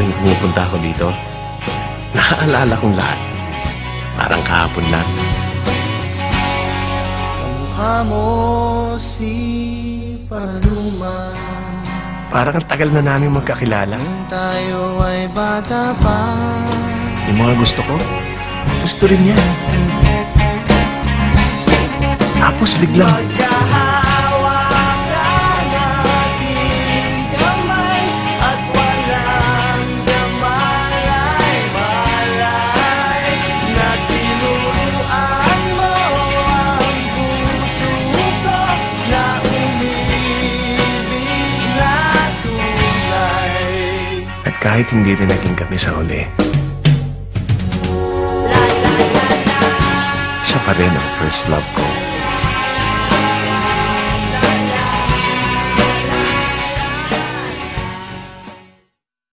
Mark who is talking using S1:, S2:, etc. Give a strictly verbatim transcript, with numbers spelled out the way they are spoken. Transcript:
S1: tuwing pumupunta ako dito, naaalala kong lahat. Parang kahapon lang.
S2: Kamukha mo si Paloma.
S1: Parang ang tagal na namin magkakilala.
S2: Nung tayo ay bata pa.
S1: Yung mga gusto ko, gusto rin niya. Tapos biglang,
S2: Magkahawakan ating kamay at walang damalay-malay. Nagtinuruan mo ang puso ko na umibig na tunay.
S1: at kahit hindi rin naging kami sa huli, siya pa rin ang first love ko.